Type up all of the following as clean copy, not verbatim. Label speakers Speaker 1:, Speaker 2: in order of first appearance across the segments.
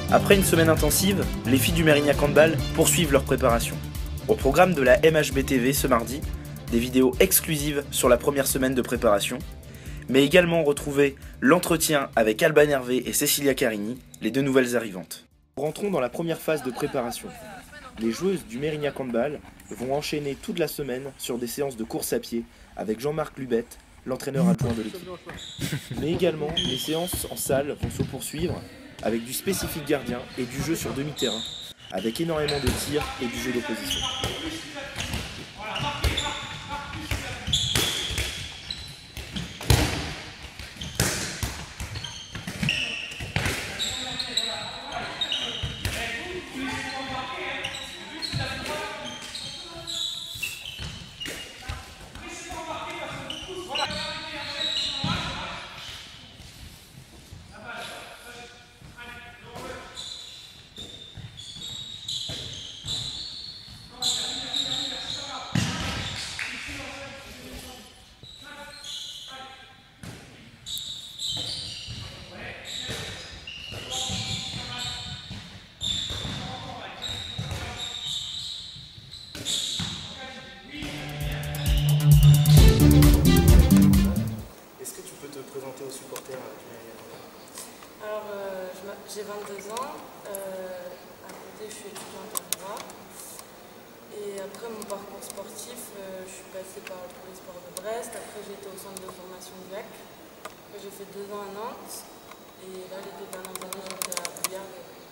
Speaker 1: Après une semaine intensive, les filles du Mérignac Handball poursuivent leur préparation. Au programme de la MHB TV ce mardi, des vidéos exclusives sur la première semaine de préparation, mais également retrouver l'entretien avec Alban Hervé et Cecilia Carini, les deux nouvelles arrivantes. Rentrons dans la première phase de préparation. Les joueuses du Mérignac Handball vont enchaîner toute la semaine sur des séances de course à pied avec Jean-Marc Lubette, l'entraîneur adjoint de l'équipe. Mais également, les séances en salle vont se poursuivre avec du spécifique gardien et du jeu sur demi-terrain, avec énormément de tirs et du jeu d'opposition. Aux supporters du Mérignac Handball.
Speaker 2: Alors, j'ai 22 ans, à côté je suis étudiante en droit, et après mon parcours sportif, je suis passée par le Polisport de Brest, après j'ai été au centre de formation de Lac, après j'ai fait 2 ans à Nantes, et là les 2 dernières années j'étais à Bouillard.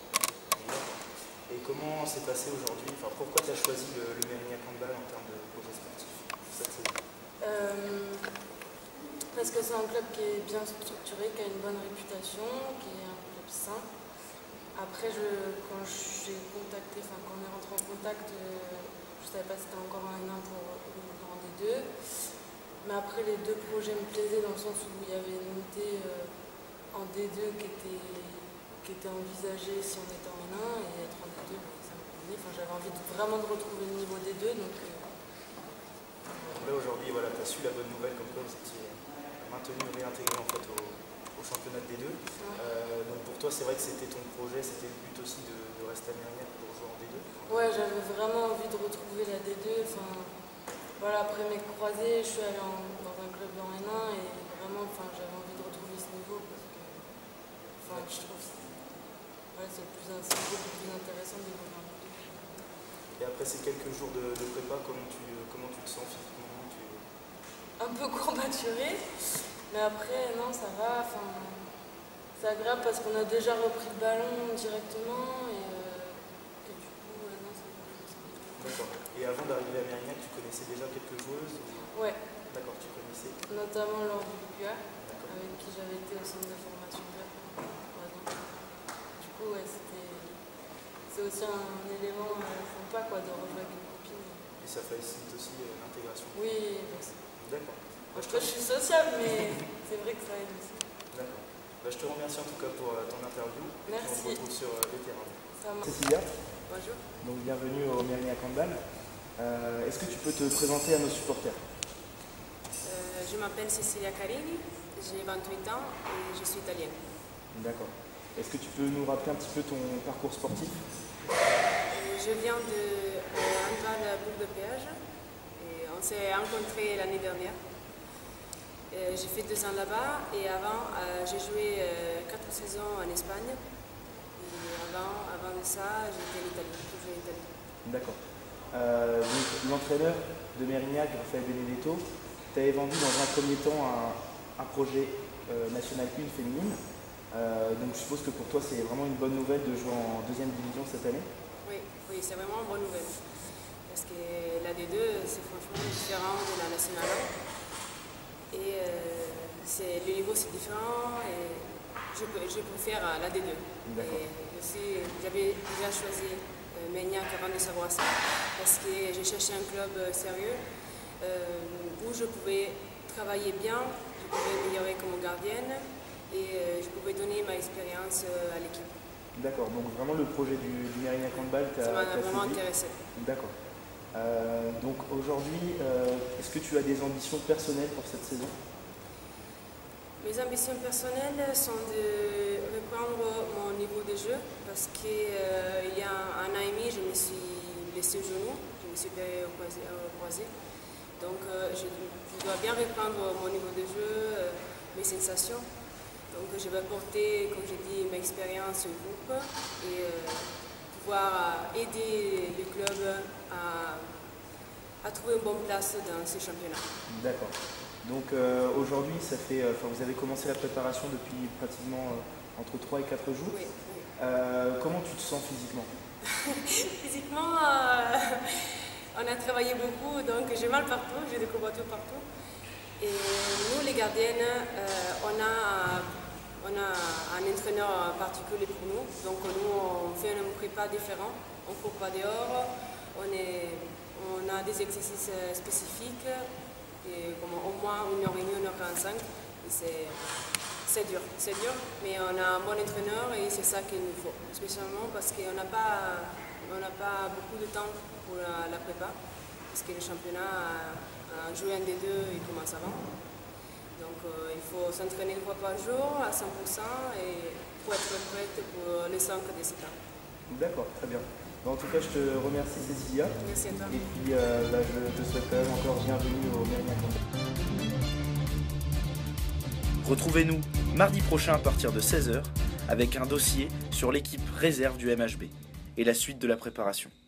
Speaker 1: Et comment s'est passé aujourd'hui, enfin, pourquoi tu as choisi le Mérignac Handball en termes de projet sportif cette saison?
Speaker 2: Parce que c'est un club qui est bien structuré, qui a une bonne réputation, qui est un club sain. Après, quand j'ai contacté, quand on est rentré en contact, je ne savais pas si c'était encore un an pour en D2. Mais après, les 2 projets me plaisaient dans le sens où il y avait une montée en D2 qui était envisagée si on était en N1, et être en D2, ça me plaisait. J'avais envie vraiment de retrouver le niveau D2. Donc,
Speaker 1: là, aujourd'hui, voilà, tu as su la bonne nouvelle comme quoi vous étiez maintenu et réintégré en fait au championnat de D2. Donc pour toi, c'est vrai que c'était ton projet, c'était le but aussi de rester à Mérignac pour jouer en D2.
Speaker 2: Ouais, j'avais vraiment envie de retrouver la D2. Voilà, après mes croisés, je suis allée dans un club en N1 et vraiment, j'avais envie de retrouver ce niveau parce que, je trouve c'est beaucoup plus intéressant de jouer en D2.
Speaker 1: Et après ces quelques jours de prépa, comment tu te sens physiquement?
Speaker 2: Un peu courbaturé, mais après, non, ça va. C'est agréable parce qu'on a déjà repris le ballon directement et du coup, non, ça va.
Speaker 1: D'accord. Et avant d'arriver à Mérignac, tu connaissais déjà quelques joueuses?
Speaker 2: Ouais.
Speaker 1: D'accord, tu connaissais?
Speaker 2: Notamment Laure Dubuc, avec qui j'avais été au centre de formation de pendant 3 ans. Du coup, ouais, c'est aussi un élément sympa de rejouer avec une copine.
Speaker 1: Et ça facilite aussi l'intégration?
Speaker 2: Oui, merci.
Speaker 1: D'accord.
Speaker 2: Après, je suis sociable, mais c'est vrai que ça aide aussi.
Speaker 1: D'accord. Je te remercie en tout cas pour ton interview.
Speaker 2: Merci.
Speaker 1: On se retrouve sur les terrains.
Speaker 2: Cecilia.
Speaker 3: Bonjour.
Speaker 1: Donc bienvenue au Mérignac Handball. Est-ce que tu peux te présenter à nos supporters?
Speaker 3: Je m'appelle Cecilia Carini, j'ai 28 ans et je suis italienne.
Speaker 1: D'accord. Est-ce que tu peux nous rappeler un petit peu ton parcours sportif?
Speaker 3: Je viens de Handball Bourg de Péage. On s'est rencontrés l'année dernière. J'ai fait 2 ans là-bas et avant j'ai joué 4 saisons en Espagne. Et avant de ça, j'étais en Italie, toujours en Italie.
Speaker 1: D'accord. Donc l'entraîneur de Mérignac, Raphaël Benedetto, t'avait vendu dans un premier temps un projet national 1 féminine. Donc je suppose que pour toi c'est vraiment une bonne nouvelle de jouer en 2e division cette année?
Speaker 3: Oui, c'est vraiment une bonne nouvelle. Parce que la D2, c'est franchement différent de la nationale 1. Et le niveau, c'est différent. Et je préfère la D2. Et aussi, j'avais déjà choisi Mérignac avant de savoir ça. Parce que j'ai cherché un club sérieux où je pouvais travailler bien, je pouvais améliorer comme gardienne et je pouvais donner ma expérience à l'équipe.
Speaker 1: D'accord, donc vraiment le projet du Mérignac Handball t'a
Speaker 3: vraiment intéressé.
Speaker 1: D'accord. Donc aujourd'hui, est-ce que tu as des ambitions personnelles pour cette saison?
Speaker 3: Mes ambitions personnelles sont de reprendre mon niveau de jeu parce qu'il y a un an et demi, je me suis blessé au genou, je me suis fait croisé. Donc je dois bien reprendre mon niveau de jeu, mes sensations. Donc je vais porter, comme je dis, mes expériences au groupe et pouvoir aider le club à trouver une bonne place dans ce championnat.
Speaker 1: D'accord. Donc aujourd'hui, vous avez commencé la préparation depuis pratiquement entre 3 et 4 jours.
Speaker 3: Oui.
Speaker 1: Comment tu te sens physiquement?
Speaker 3: Physiquement, on a travaillé beaucoup, donc j'ai mal partout, j'ai des courbatures partout. Et nous, les gardiennes, on a un entraîneur particulier pour nous. Donc nous, on fait un prépa différent, on ne court pas dehors, on a des exercices spécifiques, et comme au moins 1h30, 1h45. C'est dur, mais on a un bon entraîneur et c'est ça qu'il nous faut, spécialement parce qu'on n'a pas beaucoup de temps pour la prépa, parce que le championnat en juin des deux, il commence avant. Donc il faut s'entraîner une fois par jour à 100% et pour être prête pour les 5 de septembre.
Speaker 1: D'accord, très bien. En tout cas, je te remercie Cécilia.
Speaker 3: Merci à toi.
Speaker 1: Et puis je te souhaite quand même encore bienvenue au Mérignac Handball. Retrouvez-nous mardi prochain à partir de 16 h avec un dossier sur l'équipe réserve du MHB et la suite de la préparation.